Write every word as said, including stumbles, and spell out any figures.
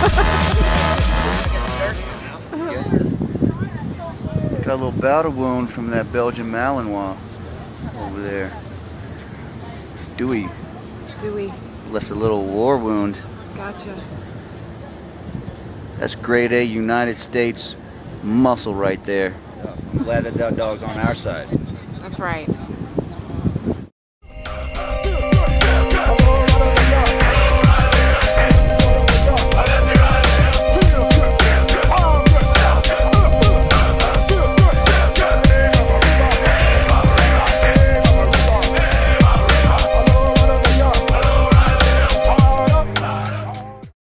Got a little battle wound from that Belgian Malinois over there. Dewey. Dewey. Left a little war wound. Gotcha. That's grade A United States muscle right there. I'm glad that that dog's on our side. That's right.